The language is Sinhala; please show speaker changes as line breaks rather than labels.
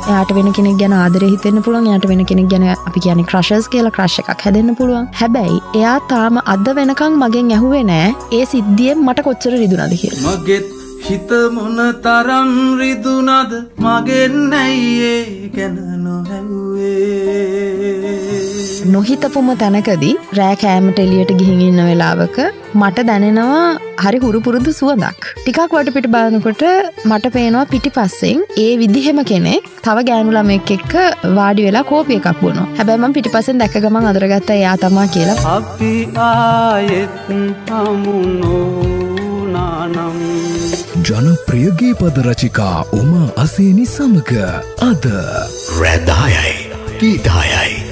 එයාට වෙන කෙනෙක් ගැන ආදරේ හිතෙන්න පුළුවන්. එයාට වෙන කෙනෙක් ගැන අපි කියන්නේ ක්‍රෂර්ස් කියලා ක්‍රෂ් එකක් හැදෙන්න පුළුවන්. හැබැයි එයා තාම අද වෙනකන් මගෙන් ඇහුවේ නෑ ඒ සිද්ධියෙන් මට කොච්චර රිදුනද කියලා.
මගෙත් හිත මොන තරම් රිදුනද මගෙන් නැයියේ ගැන නොහැව්වේ.
නොහිතපුම තැනකදී රෑ කෑමට එළියට ගිහින් ඉන්න වෙලාවක මට දැනෙනවා හරි හුරු පුරුදු සුවඳක්. ටිකක් වටපිට බලනකොට මට පේනවා පිටිපස්සෙන් ඒ විදිහෙම කෙනෙක් තව ගෑනු ළමෙක් එක්ක වාඩි වෙලා කෝපි එකක් බොනවා. හැබැයි මම පිටිපස්සෙන් දැක්ක ගමන් අඳුරගත්තා එයා තමයි කියලා.
අපි ආයෙත් හමුනෝනානම්.
ජනප්‍රිය ගීපද රචිකා උමා අසේනි සමග අද රැදායයි ගීතායයි